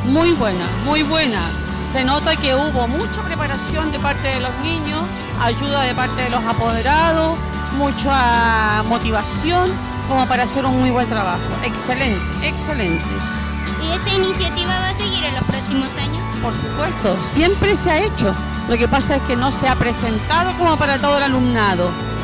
Muy buena, muy buena. Se nota que hubo mucha preparación de parte de los niños, ayuda de parte de los apoderados, mucha motivación como para hacer un muy buen trabajo. Excelente, excelente. ¿Y esta iniciativa va a seguir en los próximos años? Por supuesto, siempre se ha hecho. Lo que pasa es que no se ha presentado como para todo el alumnado.